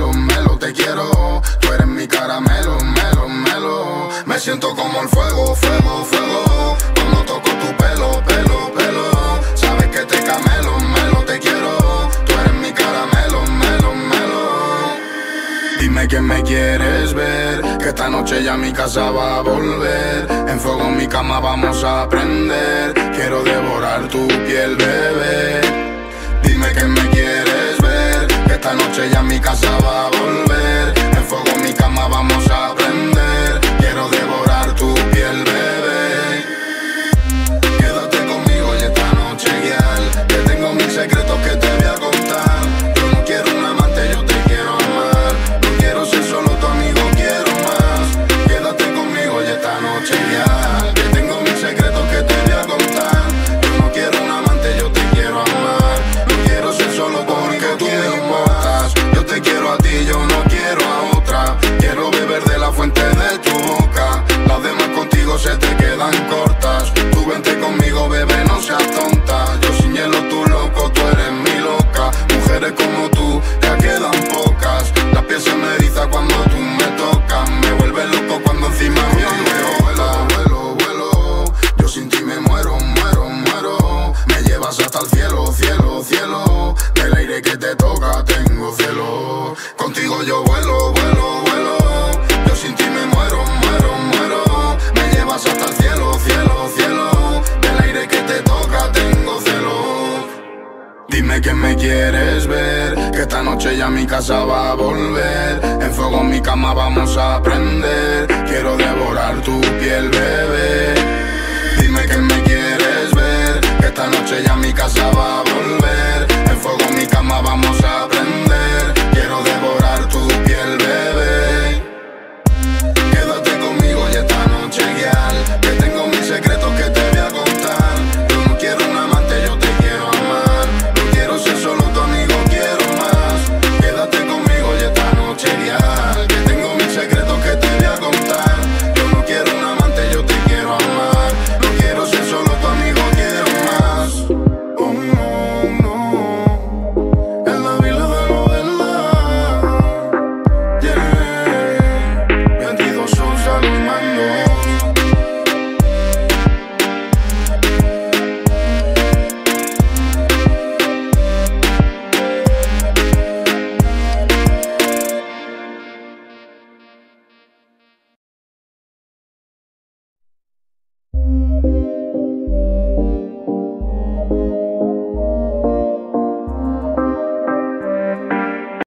melo, melo, te quiero. Tú eres mi caramelo, melo, melo. Me siento como el fuego, fuego, fuego. Cuando toco tu pelo, pelo, pelo. Sabes que te camelo, melo, te quiero. Tú eres mi caramelo, melo, melo. Dime que me quieres ver, que esta noche ya mi casa va a volver. En fuego en mi cama vamos a prender. Quiero devorar tu piel, bebé. Dime que me quieres ver, que esta noche ya mi casa va a volver. En fuego en mi cama vamos a prender. Quiero devorar tu piel, bebé. Quédate conmigo y esta noche, guiar. Que tengo mil secretos que te voy a contar. Yo no quiero un amante, yo te quiero amar. No quiero ser solo tu amigo, quiero más. Quédate conmigo y esta noche, guiar. Que tengo mil secretos que te voy a contar. Yo no quiero un amante, yo te quiero amar. No quiero ser solo porque tú me importas. Yo te quiero a ti, yo no quiero a otra. Quiero beber de la fuente de tu boca. Las demás contigo se te quedan cortas. Tú vente conmigo, bebé, no seas tonta. Yo sin hielo, tú loco, tú eres mi loca. Mujeres como tú ya quedan pocas. La piel se me eriza cuando tú me tocas. Me vuelve loco cuando encima mío me vuela. Vuelo, vuelo, yo sin ti me muero, muero, muero. Me llevas hasta el cielo, cielo, cielo. Del aire que te toca tengo cielo. Contigo yo vuelo, vuelo, vuelo. Yo sin ti me muero, muero, muero. Me llevas hasta el cielo, cielo, cielo. Del aire que te toca tengo cielo. Dime que me quieres ver, que esta noche ya mi casa va a volver. En fuego en mi cama vamos a prender. Quiero devorar tu piel, bebé. Dime que me quieres ver, que esta noche ya mi casa va a volver. En fuego en mi cama vamos a prender. Quiero devorar